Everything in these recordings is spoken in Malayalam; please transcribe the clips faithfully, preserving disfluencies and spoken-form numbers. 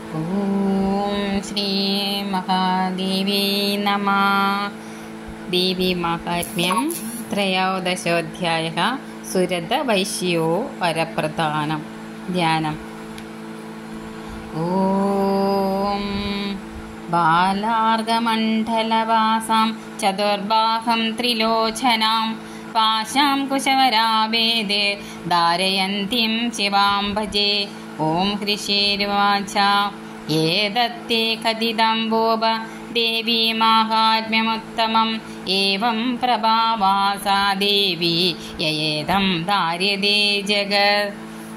ഓം ശ്രീ മഹാദേവി നമഃ. ദേവി മാഹാത്മ്യം ത്രയോദശോധ്യായഃ. സുരതവൈശ്യോ വരപ്രധാനം. ധ്യാനം. ഓം ബാലാർഗമണ്ഡലവാസാം ചതുർബാഹം ത്രിലോചനാം പാശാം കുശവരാവേദേ ധാരയന്തിം ശിവാം ഭജേ. ഓം ഹൃഷേരുവാച ഏതത്തെ കഥിതം ഭൂപ ദേവി മാഹാത്മ്യമുത്തമം ഏവം പ്രഭാവാസാ ദേവി യേദം ധാര്യതേ ജഗത്.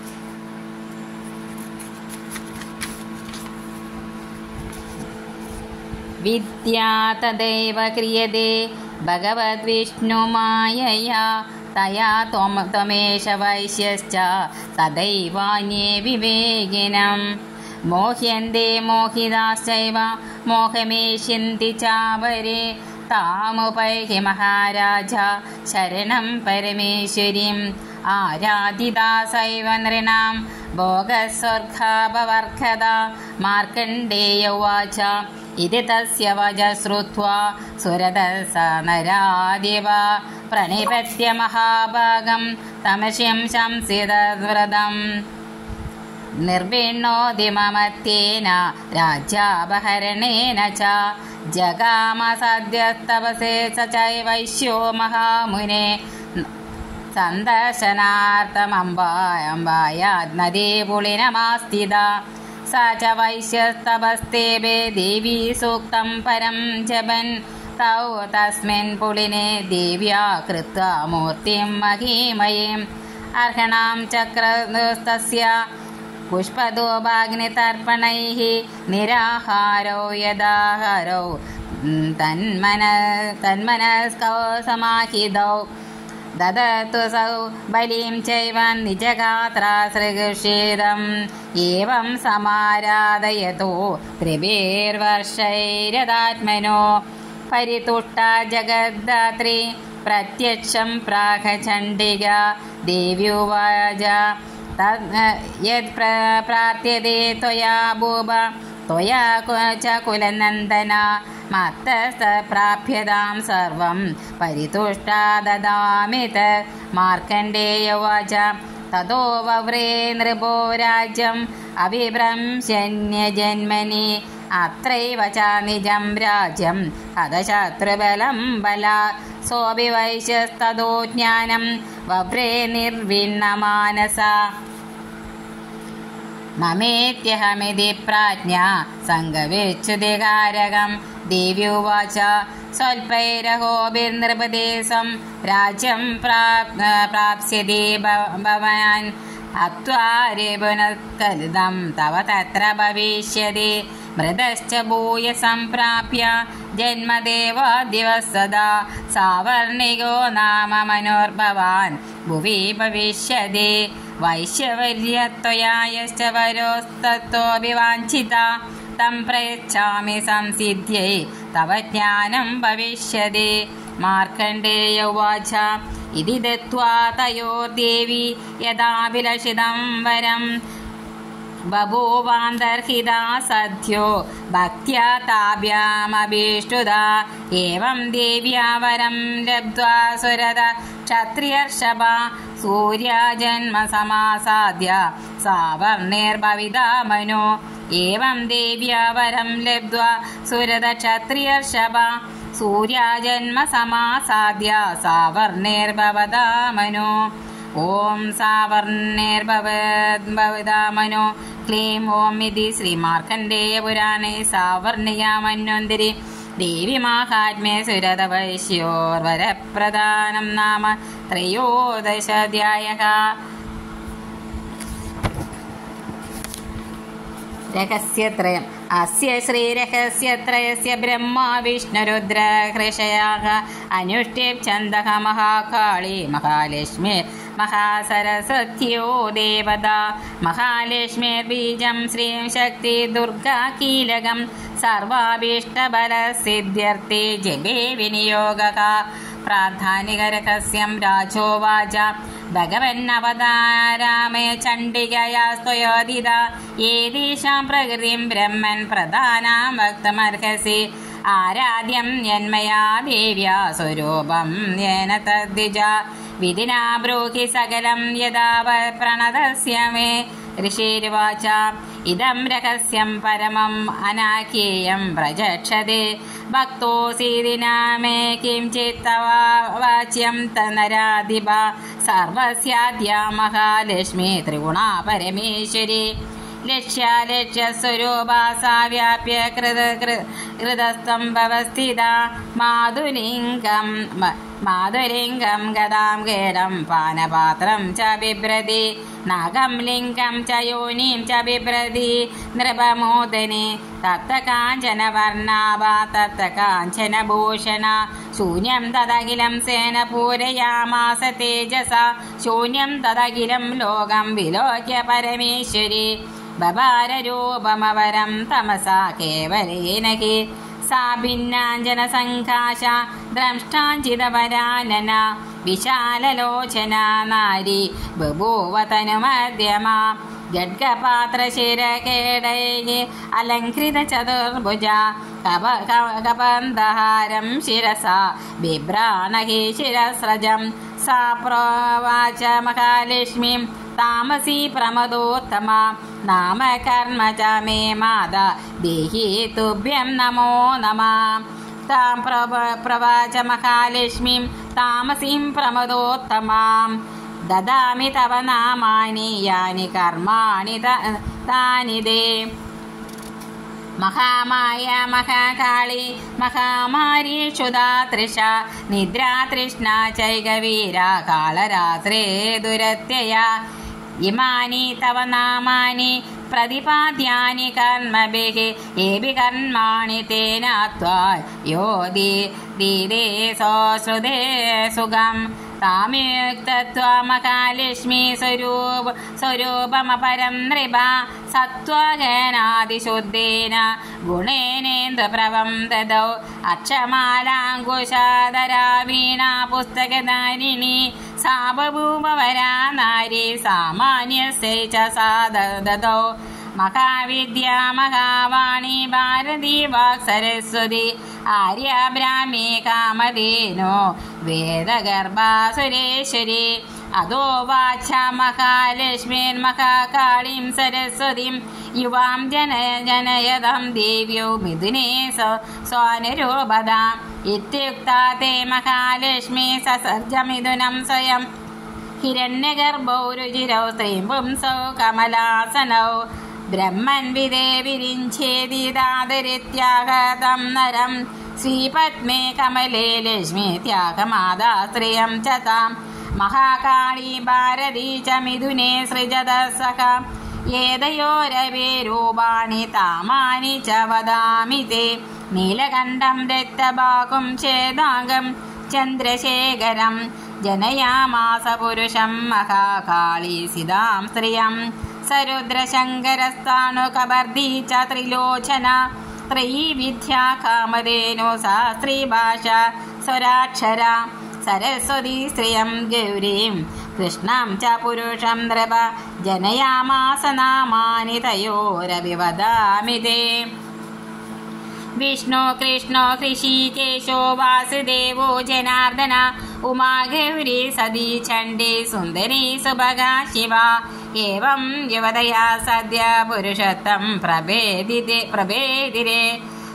വിദ്യാ തദൈവ ക്രിയതേ ഭഗവദ്വിഷ്ണുമായയാ തയാ ത്വം ത്വമേഷ വൈശ്യശ്ച തദൈവാന്യേ വിവേകിനം. മോഹ്യന്തെ മോഹിതാശ്ചൈവ മോഹമേഷ്യന്തി ചാവരേ താമുപൈഹി മഹാരാജ ശരണം പരമേശ്വരീം. ആരാധിതാസൈവ നൃണാം ഭോഗസ്വർഗാപവർഗത. മാർക്കണ്ഡേയ ഉവാച ഇതി തസ്യ വച ശ്രുത്വാ സുരദസ നരാദിവ പ്രണിപത്യ മഹാഭാഗം തമശ്യം ശംസിതവ്രതം. നിർവിണ്ണോദിമമത്യേന രാജ്യാപഹരണേന ച ജഗാമ സദ്യസ്തപസേ സ ചൈവൈശ്യോ മഹാമുനെ. സന്ദർശനാർത്ഥമംബായംബായാത് നദീ പുളിനമാസ്ഥിത. സ ച വൈശ്യസ്തപസ്തേവേ ദേവീ സൂക്തം പരം ജപൻ. തൗ തസ്മിൻ പുളിനെ ദേവ്യാ കൃത്വാ മൂർത്തിം മഹീമയീം. അർഹണാം ചക്രസ്തസ്യ പുഷ്പധൂപാഗ്നിതർപ്പണൈഃ നിരാഹാരോ യദാഹാരോ തന്മന തന്മനസ്കോ സമാഹിതൗ. ദദതു സൗ ബലിം ചൈവ നിജഗാത്രാസൃഗുഷേദം. ഏവം സമാരാധയതോ ത്രിഭിർവർഷൈരതാത്മനോ. പരിതുഷ്ട ജഗദ്ധാത്രി പ്രത്യക്ഷം പ്രാഹ ചണ്ഡിക. ദേവ്യുവാച യത് പ്രാർത്ഥ്യതേ ത്വയാ ഭൂപ ത്വയാ ച കുലനന്ദന. മത്തസ്ത പ്രാപ്യതാം സർവം പരിതുഷ്ടാ ദദാമി തത്. മാർക്കണ്ഡേയ ഉവാച തതോ വവ്രേ നൃപോ രാജ്യം അഭിഭ്രംശന്യജന്മനി. അത്രൈവ ച നിജം രാജ്യം ഹതശത്രുബലം ബലാത്. സോऽപി വൈശ്യസ്തതോ ജ്ഞാനം വവ്രേ നിർവിണ്ണമാനസ. മമേത്യഹമിതി പ്രാജ്ഞാ സംഗവിച്യുതികാരകം. ദേവ്യുവാച സ്വൽപൈരഹോഭിർനൃപദേശം രാജ്യം പ്രാപ്സ്യതി ഭവാൻ. ഹത്വാ രിപുനഃഖലിതം തവ തത്ര ഭവിഷ്യതി. മൃതശ്ച ഭൂയസം പ്രാപ്യ ജന്മദേവാദിവസദാ. സാവർണികോ നാമ മനോർഭവാൻ ഭുവി ഭവിഷ്യതി. വൈശ്യവര്യത്വയാ യശ്ച വരോസ്തത്തോऽപി വാഞ്ഛിതാ തം പ്രയച്ഛാമി സംസിദ്ധ്यै തവ ജ്ഞാനം ഭവിഷ്യതി. മാർക്കണ്ഡേയ ഉവാച ഇതി ദത്വാ തയോർദേവി യഥാഭിലഷിതം വരം ബഭൂവാന്തർഹിതാ സദ്യോ ഭക്ത്യാ താഭ്യാമഭീഷ്ടുതാ. ഏവം ദേവ്യാ വരം ലബ്ധ്വാ സുരത ക്ഷത്രിയർഷഭ സൂര്യാജന്മ സമാസാദ്യ സാവർണിർഭവിതാ മനോ. ഏവം ദേവ്യാ വരം ലബ്ധ്വാ സുരത ക്ഷത്രിയർഷഭ സൂര്യാജന്മ സമാസാദ്യ സാവർണിർഭവതാ മനോ. ഓം സാവർണിർഭവതാ മനോ. ക്ലീം ഓം ഇതി ശ്രീ മാർക്കണ്ഡേയ പുരാണേ സാവർണികാമന്വന്തരി ദേവി മാഹാത്മ്യേ സുരതവൈശ്യോർവരപ്രധാനം നാമ ത്രയോദശാധ്യായഃ. രഹസ്യത്രയം. അസ്യ ശ്രീരഹസ്യത്രയസ്യ ബ്രഹ്മാ വിഷ്ണുരുദ്ര ഹൃഷയാഃ അനുഷ്ഠിപ് ഛന്ദഃ മഹാകാളി മഹാലക്ഷ്മി മഹാസരസ്വത്യോ ദേവതാ. മഹാലക്ഷ്മീർബീജം ശ്രീം ശക്തി ദുർഗാ കീലകം സർവാഭീഷ്ടബലസിദ്ധ്യർത്ഥേ ജപേ വിനിയോഗഃ. പ്രാധാനികരഹസ്യം രാജോവാച ഭഗവന്നവതാരാമേ ചണ്ഡികയാ സ്തുയോദിത ഏതീശാം പ്രകൃതിം ബ്രഹ്മൻ പ്രധാനാം വക്തമർഹസി ആരാധ്യം യന്മയാ ദേവ്യാ സ്വരൂപം യേന തദ്വിജ വിധിനാ ബ്രൂഹി സകലം യഥാ പ്രണതസ്യ മേ ഋഷിരുവാച ഇദം രഹസ്യം പരമം അനാഖ്യേയം പ്രജക്ഷതേ ഭക്തോസീദിനാ മേ കിംചിത് തവ വാച്യം തനരാധിപ സർവസ്യാദ്യ മഹാലക്ഷ്മി ത്രിഗുണാ പരമേശ്വരി ലക്ഷ്യാലക്ഷ്യസ്വരൂപാ സാ വ്യാപ്യ കൃത കൃതസ്ഥം വ്യവസ്ഥിത മാധുലിംഗം മാധുലിംഗം ഗദാം ഗേഡം പാനപാത്രം ച ബിഭ്രതി നാഗം ലിംഗം ച യോനിം ച ബിഭ്രതി നൃപമോദനെ തത്ത കാഞ്ചന വർണ്ണാവാ തത്ത കാഞ്ചന ഭൂഷണ ശൂന്യം തദഖിലം സേന പൂരയാമാസ തേജസ ശൂന്യം തദഖിലം ലോകം വിലോക്യ പരമേശ്വരി ബഭാരരൂപമവരം തമസാ കേവലേന ഹി സാ ഭിന്നാഞ്ജന സംഘാശ ദ്രഷ്ടാഞ്ചിതവരാനന വിശാലലോചന നാരി ബഭൂവ തനുമധ്യമാ ഗഡ്ഗപാത്രശിരകേടൈ അലങ്കൃത ചതുർഭുജ കപ കപന്ധഹാരം ശിരസാ ബിഭ്രാണഹി ശിരസ്രജം സാ പ്രോവാച മഹാലക്ഷ്മീം താമസി പ്രമദോത്തമ നാമ കർമ്മ ച മേ മാത ദേഹി തുഭ്യം നമോ നമഃ താം പ്രവാച മഹാലക്ഷ്മീം താമസീം പ്രമദോത്തമാം ദദാമി തവ നാമാനി യാനി കർമാണി താനി ദേ മഹാമായ മഹാകാളി മഹാമാരി ക്ഷുധാ തൃഷ നിദ്രാ തൃഷ്ണ ചൈകവീര കാളരാത്രേ ദുരത്യയ ഇമാനി തവ നാമാനി പ്രതിപാദ്യാനി കർമ്മഭിः ഏഭി കർമാണി തേന ത്വാ യോ ദീദേ സോശ്രുതേ സുഖം താമ്യുക്തത്വാ മഹാലക്ഷ്മീ സ്വരൂപ സ്വരൂപമപരം നൃപ സത്വഗണാതിശുദ്ധേന ഗുണേനേന്ദ്രപ്രഭം ദദൗ അക്ഷമാലാങ്കുശാധരാ വീണാ പുസ്തകധാരിണി സാ ബഭൂവരാ നാരി സാമാന്യസ്യൈ ച സാ ദദൗ മഹാവിദ്യാ മഹാവാണി ഭാരതി വാക് സരസ്വതി ആര്യ ബ്രാഹ്മി കാമധേനോ വേദഗർഭാ സുരേശ്വരി അതോ വാച മഹാലക്ഷ്മീർ മഹാകാളീം സരസ്വതീം യുവാം ജന ജനയതം ദേവ്യോ മിഥുനേ സ്വാനുരൂപതാം ഇത്യുക്താ തേ മഹാലക്ഷ്മീ സസർജ മിഥുനം സ്വയം ഹിരണ്യഗർഭൗ രുചിരൗ സ്ത്രീം പുംസൗ കമലാസനൗ ബ്രഹ്മൻ വിദേ വിരിഞ്ചേതിദാദരിത്യാഗതം നരം ശ്രീപത്മേ കമലേ ലക്ഷ്മി ത്യാഗമാതാ ശ്രിയം ച താം മഹാകാളി ഭാരതി ച മിഥുനേ സൃജത സഖ ഏതയോരവേ രൂപാണി താമാനി ച വദാമി തേ നീലകണ്ഠം രക്തഭാഗം ചേതാംഗം ചന്ദ്രശേഖരം ജനയാമാസ പുരുഷം മഹാകാളി സിതാം സ്ത്രിയം സരുദ്രശങ്കരസ്ഥാണുകബർദി ച ത്രിലോചന ത്രയീവിദ്യാ കാമധേനു ശാസ്ത്രീ ഭാഷ സ്വരാക്ഷര സരസ്വതി ശ്രിയം ഗൗരീം കൃഷ്ണം ച പുരുഷം നൃപ ജനയാമാസ നാമാനി തയോരഭിവദാമി തേ വിഷ്ണു കൃഷ്ണോ ഋഷികേശോ വാസുദേവോ ജനാർദ്ദന ഉമാ ഗൗരി സതി ചണ്ഡി സുന്ദരി സുഭഗാ ശിവ ഏവം യുവതയാ സദ്യ പുരുഷോത്തം പ്രഭേദിതേ പ്രഭേദിരേ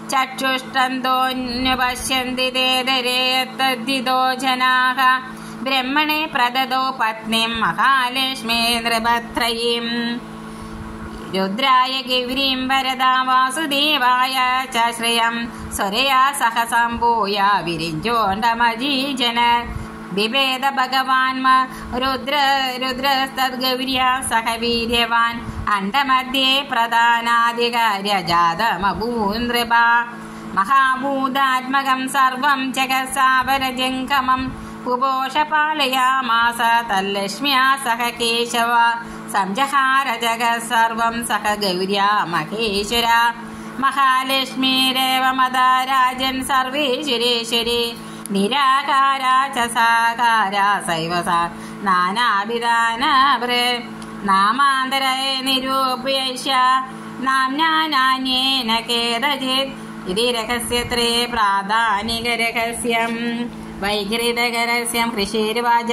ചക്ഷുഷ്ടന്തോന്യുപശ്യന്തി തേദരേ തദ്ദിതോ ജനാഃ ബ്രഹ്മണേ പ്രദദോ പത്നിം മഹാലക്ഷ്മീ നൃപത്രയീം രുദ്രായ ഗൗരീം വരദാ വാസുദേവായ ച ശ്രിയം സ്വരയാ സഹ സംഭൂയ വിരിഞ്ചോണ്ടമജീജന ബിഭേദ ഭഗവാൻ രുദ്ര രുദ്രസ്തദ്ഗൗര്യാ സഹ വീര്യവാൻ അണ്ഡമധ്യേ പ്രധാനാധികാര്യ ജാതമഭൂനൃപ മഹാഭൂതാത്മകം സർവം ജഗത്സാവരജംഗമം കുപോഷപാലയാമാസ തല്ലക്ഷ്മ്യാ സഹ കേശവ സംജഹാര ജഗത് സർവം സഹ ഗൗര്യാ മഹേശ്വര മഹാലക്ഷ്മീരേവ മദാരാജൻ സർവേശ്വരേശ്വരി നിരാകാരാ ച സാകാരാ സൈവ നാനാഭിധാന നാമാന്തരേ നിരൂപ്യൈഷ്യ നാമ്നാന്യേന കേദചിത് ഇതി രഹസ്യത്രേ പ്രാധാനികരഹസ്യം വൈകൃതകരഹസ്യം കൃഷിർവാച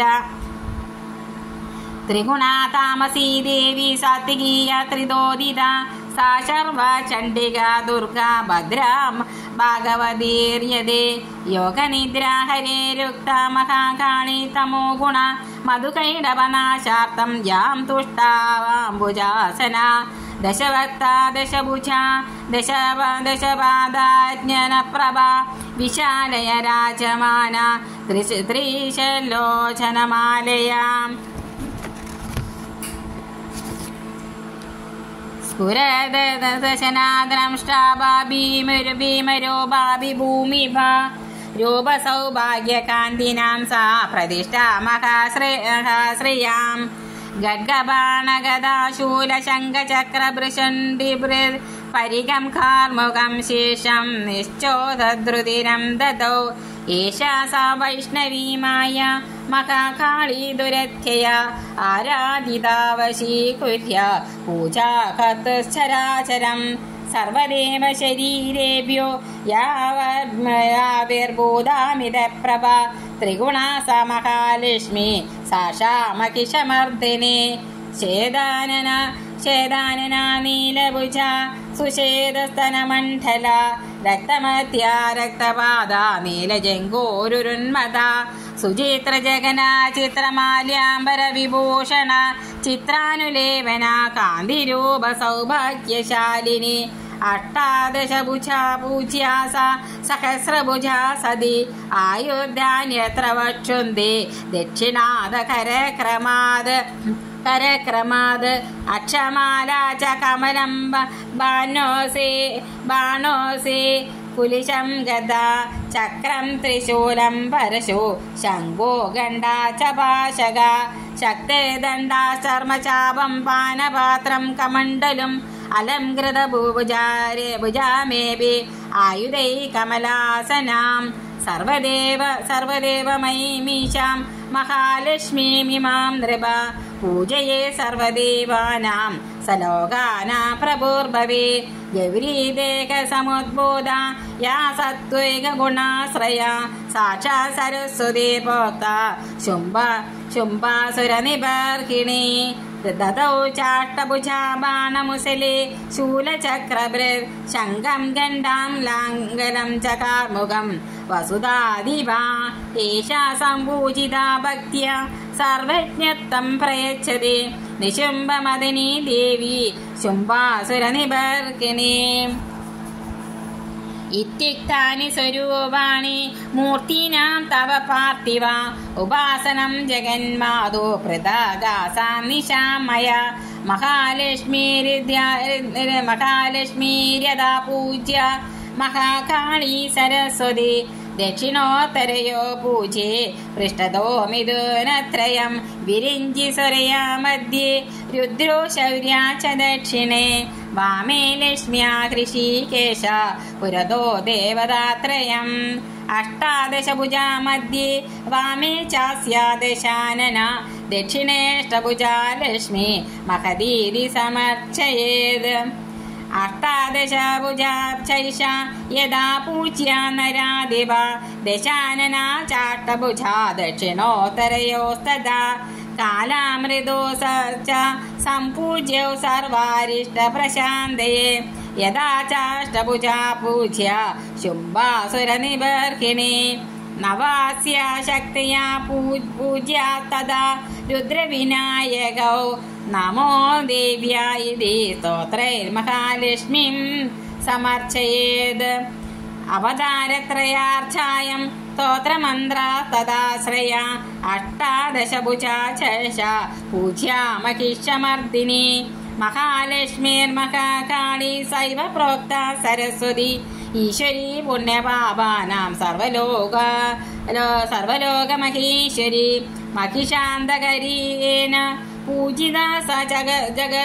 ത്രിഗുണാ താമസീ ദേവി സാത്വികീയ ത്രിദോദിത സാ ശർവ ചണ്ഡിക ദുർഗാ ഭദ്രാ ഭാഗവതീര്യതേ യോഗനിദ്രാ ഹരേരുക്ത മഹാകാളി തമോ ഗുണ മധുകൈടവനാശാർത്ഥം യാം തുഷ്ടാവാംബുജാസന ദശവക്ത ദശഭുജ ദശ ദശപാദാജ്ഞനപ്രഭ വിശാലയ രാജമാന ത്രിശലോചനമാലയാം സ്ഫുരദശനാദ്രംഷ്ടാഭീമരോ ഭാവി ഭൂമിഭ രൂപസൗഭാഗ്യകാന്തിനാം സാ പ്രതിഷ്ഠാ മഹാശ്രയാം ഗദ്ഗബാണഗദാശൂലശങ്കചക്രഭൃശണ്ഡിഭൃ പരിഗം കാർമുകം ശേഷം നിശ്ചോദദ്രുതിരം ദദൗ ഏഷാ സാ വൈഷ്ണവീമായ മഹാകാളീ ദുരത്യയ ആരാധിതാവശീകുര്യ പൂജാ കർത്തുശ്ചരാചരം സർവദേവ ശരീരേഭ്യോ യാവിർഭൂതാമിത പ്രഭ ത്രിഗുണാ സ മഹാലക്ഷ്മി സാക്ഷാമഖിഷമർദിനി ചേദാനന ചേദാനന നീലഭുജ സുഷേദസ്തനമണ്ഡല രക്തമത്യ രക്തപാദ നീലജംഗോരുന്മത സുചിത്ര ജഗന ചിത്രമാല്യാംബര വിഭൂഷണ ചിത്രാനുലേപന കാന്തിരൂപ സൗഭാഗ്യശാലിനി അഷ്ടാദശഭുജാ പൂജ്യാസ സഹസ്രഭുജാ സതി ആയുധാന്യത്ര വക്ഷുന്തി ദക്ഷിണാദ കരക്രമാത് കരക്രമാത് അക്ഷമാല ച കമലം ബാണോസേ ബാണോസേ കുലിശം ഗദ ചക്രം ത്രിശൂലം പരശു ശംഖോ ഗണ്ഡാ ച പാശക ശക്തേ ദണ്ഡാ ചർമ്മചാപം പാനപാത്രം കമണ്ഡലും അലംകൃത ഭൂഭുജാരേ ഭുജാമേഭി ആയുധൈ കമലാസനാം സർവദേവ സർവദേവമയീമീശാം മഹാലക്ഷ്മീമിമാം നൃപ പൂജയേ സർവദേവാനാം സലോകാനാം പ്രഭുർഭവേ ഗൗരീദേക സമുദ്ബോധ യാ സത്വൈക ഗുണാശ്രയ സാക്ഷാ സരസ്വതി പ്രോക്ത ശുംഭ ശുംഭാസുരനിബർഹിണി ദദൗ ചാഷ്ടഭുജാ ബാണമുസലേ ശൂലചക്രഭൃത് ശംഖം ഗണ്ഡാം ലാംഗലം ച കാർമുകം വസുധാധിപാ ഏഷാ സംപൂജിതാ ഭക്ത്യ സർവജ്ഞത്വം പ്രയച്ഛതി നിശുംഭമദിനി ദേവി ശുംഭാസുരനിബർഹിണി ഇത്യുക്താനി സ്വരൂപാണി മൂർത്തീനാം തവ പാർത്ഥിവ ഉപാസനം ജഗന്മാതോ പൃഥഗാസാം നിശാമയ മഹാലക്ഷ്മീര്യ മഹാലക്ഷ്മീര്യതാ പൂജ്യ മഹാകാളീ സരസ്വതി ദക്ഷിണോത്തരയോ പൂജേ പൃഷ്ഠതോ മിഥുനത്രയം വിരിഞ്ചി സ്വരയാ മധ്യേ രുദ്രോ ശൗര്യാ ച ദക്ഷിണേ വാമേ ലക്ഷ്മ്യാ ഹൃഷീകേശ പുരതോ ദേവതാത്രയം അഷ്ടാദശഭുജാ മധ്യേ വാമേ ചാസ്യാ ദശാനന ദക്ഷിണേഷ്ടഭുജാ ലക്ഷ്മി മഹതീതി സമർച്ചയേത് അഷ്ടാദശഭുജാ ചൈഷ യഥാ പൂജ്യാ നരാധിപ ദശാനനാ ചാഷ്ടഭുജാ ദക്ഷിണോത്തരയോസ്തദാ കാലാമൃതോ സ സംപൂജ്യൗ സർവാരിഷ്ട പ്രശാന്തയേ യഥാ ചാഷ്ടഭുജാ പൂജ്യ ശുംഭാസുരനിബർഹിണി നവാസ്യ ശക്തിയാ പൂജ്യാ തഥാ രുദ്രവിനായകൗ നമോ ദേവ്യാ ഇതി സ്തോത്രൈർമഹാലക്ഷ്മീം സമർച്ചയേത് അവതാരത്രയാർച്ചായം സ്തോത്രമന്ത്രാ തദാശ്രയ അഷ്ടാദശഭുജാ ചൈഷ പൂജ്യാ മഹിഷമർദിനി മഹാലക്ഷ്മീർമഹാകാളീ സൈവ പ്രോക്ത സരസ്വതി ഈശ്വരീ പുണ്യപാപാനാം സർവലോക സർവലോകമഹീശ്വരി മഹിഷാന്തകരീന പൂജിത സ ജഗ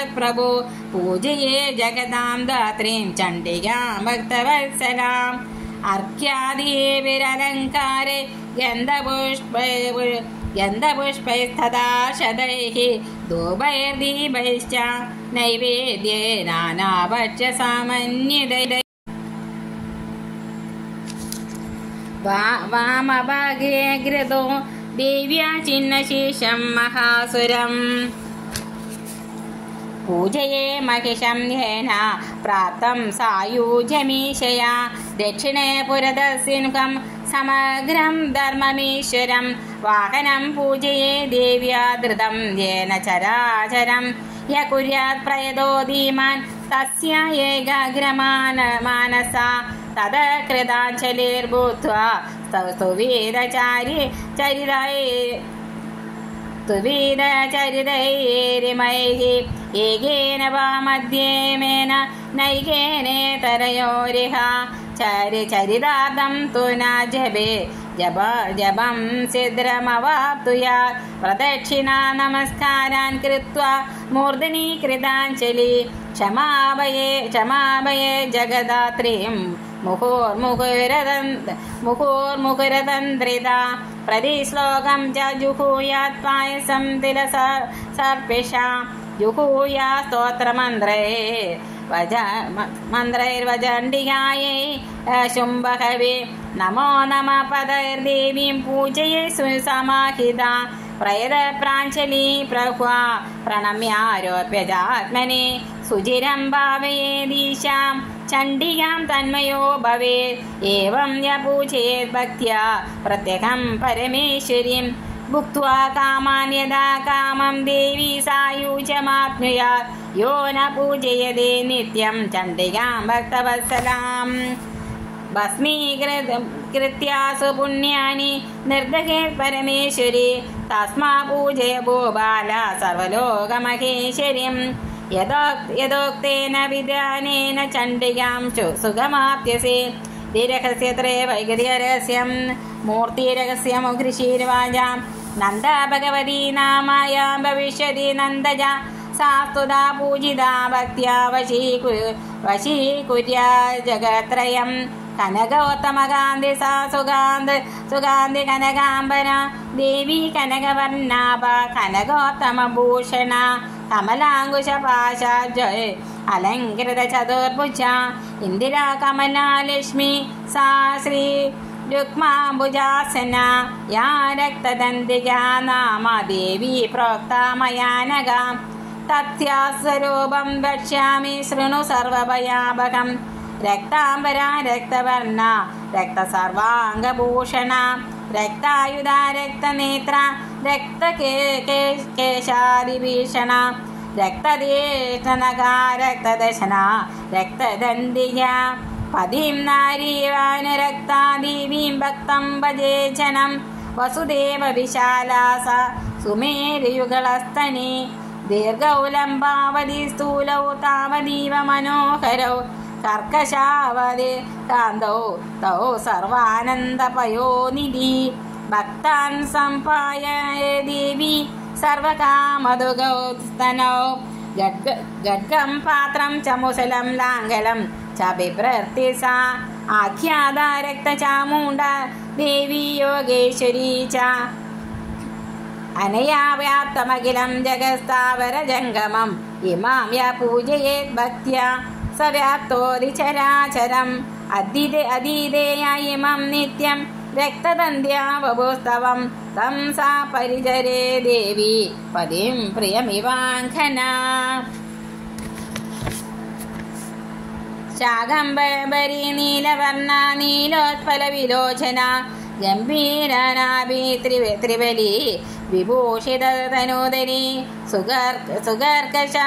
ജഗത്പ്രഭു പൂജയേ ജഗതാം ധാത്രീം ചണ്ഡികാം ഭക്തവത്സലാം अर्घ्यादिभिरलङ्कारे गन्धपुष्प गन्धपुष्पैस्तथा शतैः धूपैर्दीपैश्च नैवेद्ये नानाभक्ष्यसामन्वितैः वामभागे घृतो देव्या चिन्नशीर्षं महासुरम् पूजये महिषं येन प्राप्तं सायुज्यमीशया दक्षिणे पुरदसिंहं समग्रं धर्ममीश्वरं वाहनं पूजये देव्या धृतं येन चराचरं य कुर्यात् प्रयतो धीमान् तस्य एकाग्रमान मानसा तद कृताञ्जलिर्भूत्वा स्तुवेदचारि चरितये स्तुवेदचरितैरिमैः एकेन वा मध्येमेन नैकेनेतरयोरिह चरि चरितार्थं तु न जपे जप जपं सिद्ध्रमवाप्नुयात् प्रदक्षिणा नमस्कारान् कृत्वा मूर्धनि कृताञ्जलि क्षमाभये क्षमाभये जगदात्रीं मुहुर्मुहुरदन्त मुहुर्मुहुरतन्त्रिता प्रतिश्लोकं च जुहूयात् पायसं तिलसर्पिषा जुहूया स्तोत्रमन्त्रे वज मन्त्रैर्वचण्डिकायै शुम्भहवे नमो नमः पदैर्देवीं पूजये सुसमाहिता प्रयतप्राञ्जलि प्रह्वा प्रणम्यारोप्य चात्मने सुचिरं भावयेदीशां चण्डिकां तन्मयो भवेत् एवं य पूजयेत् भक्त्या प्रत्यहं परमेश्वरीं भुक्त्वा कामान् यदा कामं देवी सायुज्यमाप्नुयात् यो न पूजयते नित्यं चण्डिकां भक्तवत्सलाम् भस्मीकृत्यासु पुण्यानि निर्दहेत् परमेश्वरी तस्मा पूजय भूबाला सर्वलोकमहेश्वरीं यदोक्तेन विधानेन चण्डिकां सुखमाप्यसे दिरहस्य त्रैवैगर्यरहस्यं मूर्तिरहस्यं कृषिर्वाजां नन्दा भगवती नामायां भविष्यति नन्दजा सा स्तुता पूजिता भक्त्या वशीकुर्या जगत्त्रयं कनकोत्तमकान्ति सा सुगान्ध सुगान्धि कनकाम्बरा देवी कनकवर्णाभा कनकोत्तमभूषणा कमलाङ्कुशपाशाजय अलङ्कृतचतुर्भुजा इन्दिरा कमला लक्ष्मी सा श्री रुक्माम्बुजासना या रक्तदन्तिका नाम देवी प्रोक्ता मया नगा तस्याः स्वरूपं वक्ष्यामि शृणु सर्वभयाभगं रक्ताम्बरा रक्तवर्णा रक्तसर्वाङ्गभूषणा रक्तायुधा रक्तनेत्रा रक्तकेशादिभीषणा रक्तदेशनगा रक्तदशना रक्तदन्तिया पदीं नारीवानुरक्ता देवीं भक्तं भजे जनं वसुदेव विशाला सा सुमेरुयुगलस्तने दीर्घौ लम्बावधि स्थूलौ तावदीव मनोहरौ कर्कशावधि कान्तौ तौ सर्वानन्दपयोनिधि भक्तान् सम्पादये देवी सर्वकामदुगौ स्तनौ गड्गं पात्रं च मुसलं लाङ्गलं च बिभ्रति सा आख्याता रक्तचामुण्डा देवी योगेश्वरी च अनया व्याप्तमखिलं जगत्स्थावरजङ्गमम् इमां य पूजयेत् भक्त्या स व्याप्तोऽधिचराचरम् अधीते अधीतेय इमं नित्यं रक्तदन्त्या वभुस्तवं तं सा परिचरे देवी पदिं प्रियमिवाङ्घना शाकम्भरी नीलवर्णा नीलोत्पलविलोचना गम्भीरनाभि त्रिवे त्रिवली विभूषिततनूदरी सुगर् सुगर्कशा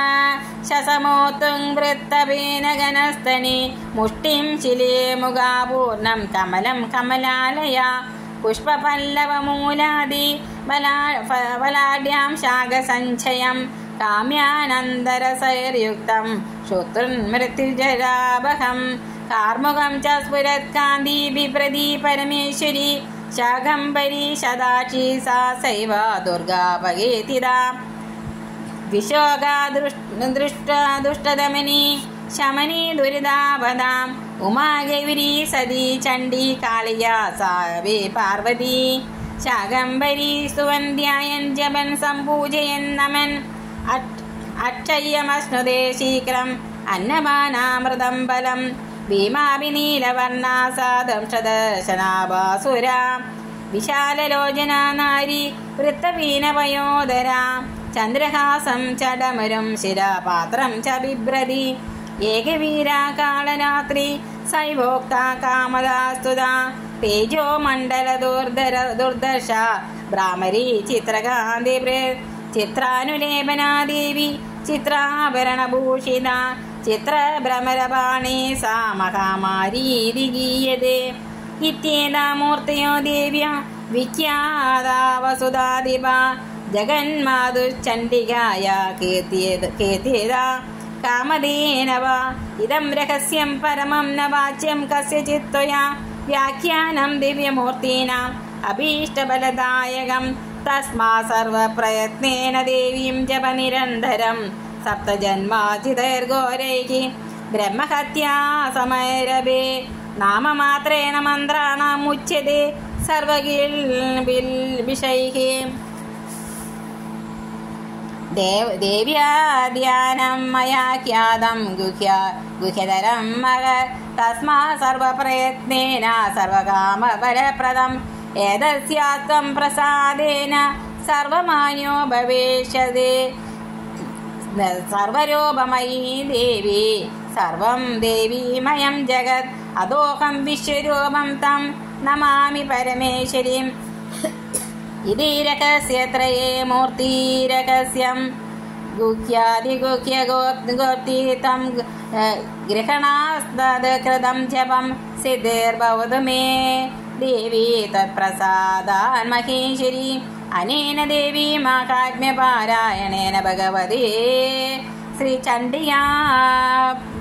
शसमोत्तुङ्गृत्तपेनगनस्तनि मुष्टिं शिले मुगापूर्णं कमलं कमलालया पुष्पपल्लवमूलादि बला बलाढ्यां शाकसञ्चयं काम्यानन्दरसैर्युक्तं शत्रुन्मृत्युजरावहं कार्मुकं च स्फुरत्कान्ति बिभ्रति परमेश्वरी शाकम्भरी सदाक्षी सा सैव दुर्गा भगेतिदा विशोगा दृष्ट दुष्टदमनी ശമനി ദുരിതാപദാം ഉമാ ഗൗരി സതി ചണ്ഡി കാളിയാ സാവേ പാർവതി ശാകംബരി സുവന്ധ്യായൻ ജപൻ സംപൂജയൻ നമൻ അക്ഷയ്യമശ്നുതേ ശീഘ്രം അന്നപാനാമൃതം ബലം ഭീമാഭിനീലവർണാ സാദംശദർശനാഭാസുരാ വിശാലലോചന നാരി വൃത്തപീനപയോദരാ ചന്ദ്രഹാസം ചടമരും ശിരാപാത്രം ച ബിഭ്രതി ഏകവീരാ കാളരാത്രി സൈവോക്ത കാമദാസ്തുത തേജോ മണ്ഡല ദുർധര ദുർദർശ ഭ്രാമരി ചിത്രകാന്തി ചിത്രാനുലേപനാദേവി ചിത്രാഭരണഭൂഷിത ചിത്രഭ്രമരപാണി സാ മഹാമാരീതി ഗീയതേ ഇത്യേതാ മൂർത്തയോ ദേവ്യ വിഖ്യാതാ വസുധാദിവ ജഗന്മാതുശ്ചണ്ഡികായ കീർത്തിയേത കീർത്തിയേതാ കാമധേനവ ഇദം രഹസ്യം പരമം ന വാച്യം കസ്യചിത് ത്വയാ വ്യാഖ്യാനം ദിവ്യമൂർത്തീനാം അഭീഷ്ടഫലദായകം തസ്മാ സർവപ്രയത്നേന ദേവീം ജപ നിരന്തരം സപ്തജന്മാചിതൈർഘോരൈഃ ബ്രഹ്മഹത്യാ സമൈരഭേ നാമമാത്രേണ മന്ത്രാണാം ഉച്യത്തെ സർവകിൽ വിഷൈഃ ദേവ ദേവ്യാധ്യാനം മയാ ഖ്യാതം ഗുഹ്യ ഗുഹ്യതരം മഹ തസ്മാ സർവപ്രയത്നേന സർവകാമഫലപ്രദം ഏതസ്യാസ്ത്വം പ്രസാദേന സർവമായോ ഭവേഷ്യതേ സർവരൂപമയീ ദേവി സർവം ദേവീമയം ജഗത് അദോഹം വിശ്വരൂപം തം നമാമി പരമേശ്വരീം ഇതി രഹസ്യത്രയേ മൂർത്തിരഹസ്യം ഗുഹ്യാദിഗുഹ്യ ഗോപ്തീതം ഗൃഹണാസ്തൃതം ജപം സിദ്ധിർഭവതു മേ ദേവി തത്പ്രസാദാൻ മഹേശ്വരി അനേന ദേവി മാഹാത്മ്യപാരായണേന ഭഗവതേ ശ്രീ ചണ്ഡികാ